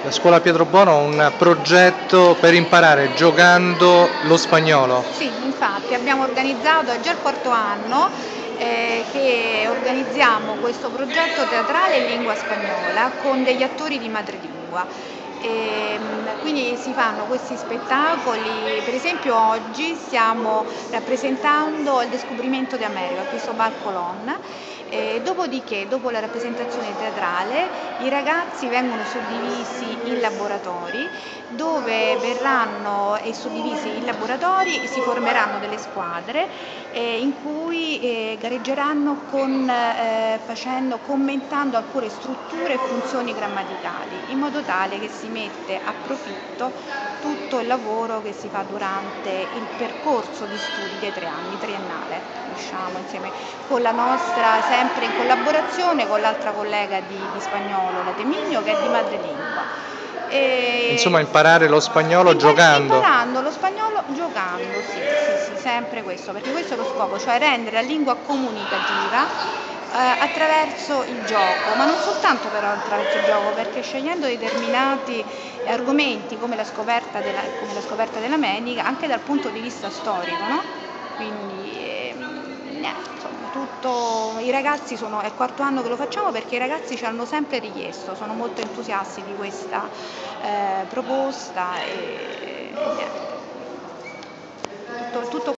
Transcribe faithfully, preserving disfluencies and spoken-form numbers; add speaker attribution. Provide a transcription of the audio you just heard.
Speaker 1: La scuola Pietro Bono è un progetto per imparare giocando lo spagnolo.
Speaker 2: Sì, infatti abbiamo organizzato, è già il quarto anno eh, che organizziamo questo progetto teatrale in lingua spagnola con degli attori di madrelingua. E, quindi si fanno questi spettacoli, per esempio oggi stiamo rappresentando il Descubrimento di America, Cristobal Colón. E dopodiché, dopo la rappresentazione teatrale, i ragazzi vengono suddivisi in laboratori dove verranno e suddivisi in laboratori, si formeranno delle squadre eh, in cui eh, gareggeranno con, eh, facendo, commentando alcune strutture e funzioni grammaticali, in modo tale che si mette a profitto tutto il lavoro che si fa durante il percorso di studi dei tre anni, triennale, diciamo, insieme con la nostra, sempre in collaborazione con l'altra collega di, di spagnolo, la Temigno, che è di madrelingua. E
Speaker 1: Insomma, imparare lo spagnolo
Speaker 2: impar-
Speaker 1: giocando.
Speaker 2: Imparando lo spagnolo giocando, sì, sì, sì, sempre questo, perché questo è lo scopo, cioè rendere la lingua comunicativa eh, attraverso il gioco, ma non soltanto però attraverso il gioco, perché scegliendo determinati argomenti come la scoperta della, come la scoperta dell'America, anche dal punto di vista storico, no? Quindi ehm, niente, insomma, tutto, i ragazzi sono, è il quarto anno che lo facciamo perché i ragazzi ci hanno sempre richiesto, sono molto entusiasti di questa eh, proposta e niente. Tutto, tutto